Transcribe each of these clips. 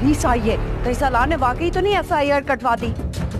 Police आई है। कहीं सालार ने वाकई तो नहीं FIR कटवा दी?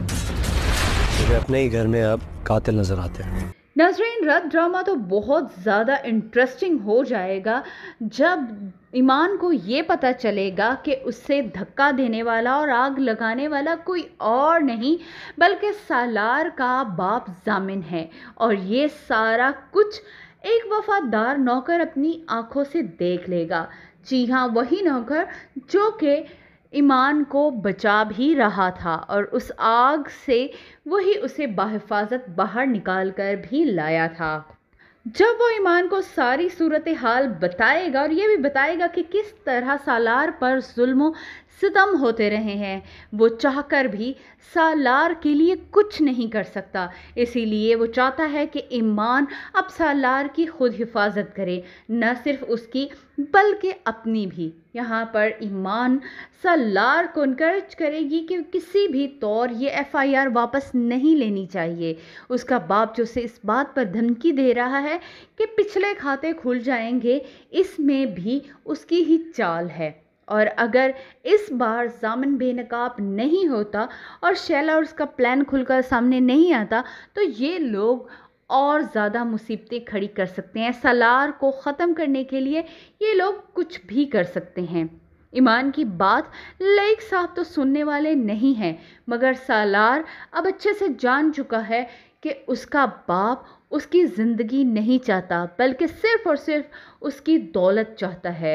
मुझे अपने ही घर में अब कातिल नजर आते हैं। नाज़रीन, रात ड्रामा तो बहुत ज़्यादा इंटरेस्टिंग हो जाएगा जब ईमान को ये पता चलेगा कि उससे धक्का देने वाला और आग लगाने वाला कोई और नहीं बल्कि सालार का बाप जामिन है। और ये सारा कुछ एक वफादार नौकर अपनी आंखों से देख लेगा। जी हाँ, वही नौकर जो कि ईमान को बचा भी रहा था और उस आग से वही उसे बाहिफाजत बाहर निकाल कर भी लाया था। जब वो ईमान को सारी सूरत हाल बताएगा और ये भी बताएगा कि किस तरह सालार पर जुल्म सितम होते रहे हैं, वो चाहकर भी सालार के लिए कुछ नहीं कर सकता। इसीलिए वो चाहता है कि ईमान अब सालार की खुद हिफाजत करे, न सिर्फ उसकी बल्कि अपनी भी। यहाँ पर ईमान सालार को इनकरेज करेगी कि किसी भी तौर ये FIR वापस नहीं लेनी चाहिए। उसका बाप जो उसे इस बात पर धमकी दे रहा है कि पिछले खाते खुल जाएंगे, इसमें भी उसकी ही चाल है। और अगर इस बार जामिन बेनकाब नहीं होता और शैला और उसका प्लान खुलकर सामने नहीं आता तो ये लोग और ज़्यादा मुसीबतें खड़ी कर सकते हैं। सालार को ख़त्म करने के लिए ये लोग कुछ भी कर सकते हैं। ईमान की बात लाइक साहब तो सुनने वाले नहीं हैं, मगर सालार अब अच्छे से जान चुका है कि उसका बाप उसकी ज़िंदगी नहीं चाहता बल्कि सिर्फ़ और सिर्फ उसकी दौलत चाहता है।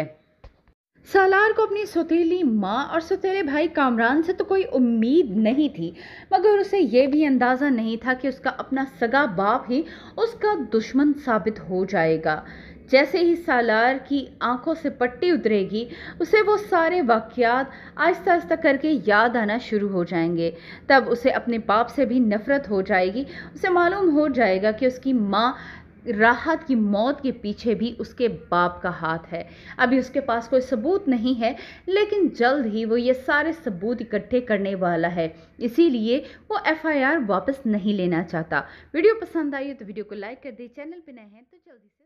सालार को अपनी सौतेली माँ और सौतेले भाई कामरान से तो कोई उम्मीद नहीं थी, मगर उसे यह भी अंदाज़ा नहीं था कि उसका अपना सगा बाप ही उसका दुश्मन साबित हो जाएगा। जैसे ही सालार की आंखों से पट्टी उतरेगी, उसे वो सारे वाक़यात आहिस्ता आहिस्ता करके याद आना शुरू हो जाएंगे। तब उसे अपने बाप से भी नफ़रत हो जाएगी। उसे मालूम हो जाएगा कि उसकी माँ राहत की मौत के पीछे भी उसके बाप का हाथ है। अभी उसके पास कोई सबूत नहीं है, लेकिन जल्द ही वो ये सारे सबूत इकट्ठे करने वाला है। इसीलिए वो FIR वापस नहीं लेना चाहता। वीडियो पसंद आई हो तो वीडियो को लाइक कर दे। चैनल पे नए हैं तो जल्दी से